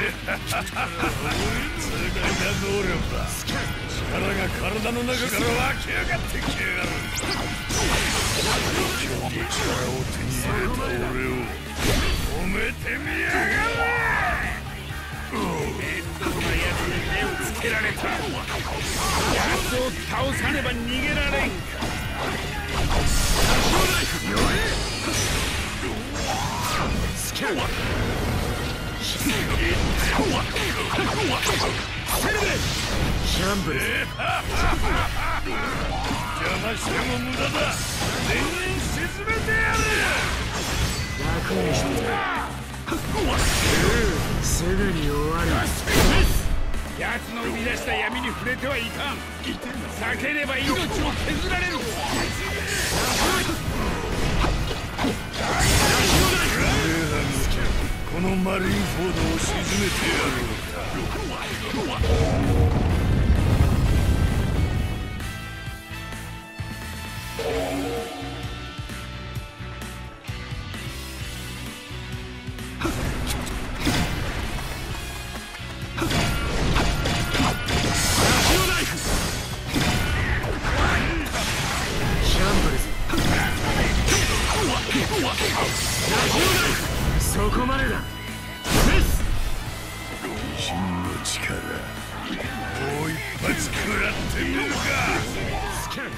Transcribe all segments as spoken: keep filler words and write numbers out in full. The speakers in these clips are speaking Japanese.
能力だ。力が体の中から湧き上がってきやがる。今日も力を手に入れた俺を褒めてみやがれ。こんなやつに目をつけられた。やつを倒さねば逃げられんか。スキルシャンブル邪魔しても無駄だ。全員沈めてやる。楽にしてすぐに終わる。奴の生み出した闇に触れてはいかん。避ければ命を削られる。このマリンフォードを沈めてやろうか。そこまでだ。威信の力、もう一発食らってみるか。スキャン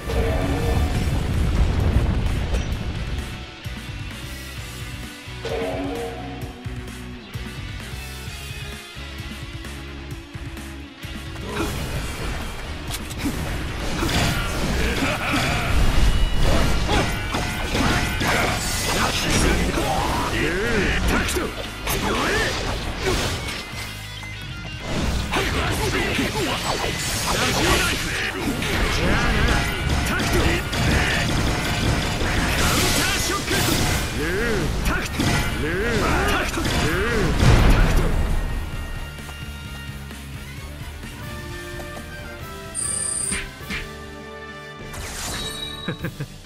Ha ha ha.